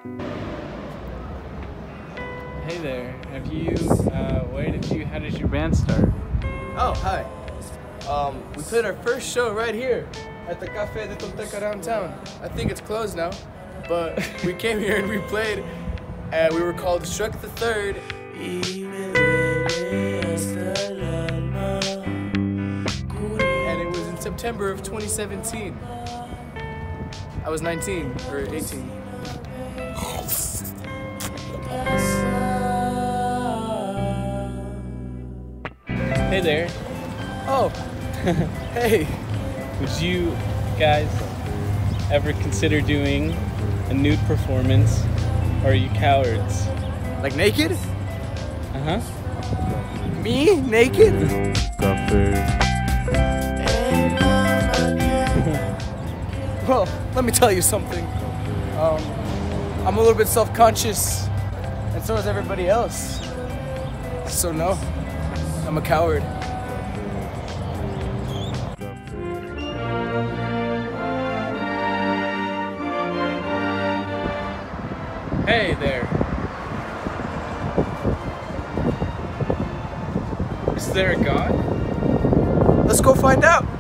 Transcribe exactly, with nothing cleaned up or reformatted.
Hey there, have you, uh, where did you, how did your band start? Oh, hi. Um, we played our first show right here at the Café de Tolteca downtown. I think it's closed now, but we came here and we played, and we were called Struck the Third. And it was in September of twenty seventeen. I was nineteen, or eighteen. Hey there. Oh, hey. Would you guys ever consider doing a nude performance, or are you cowards? Like naked? Uh-huh. Me? Naked? Well, let me tell you something. Um, I'm a little bit self-conscious, and so is everybody else. So no, I'm a coward. Hey there. Is there a God? Let's go find out.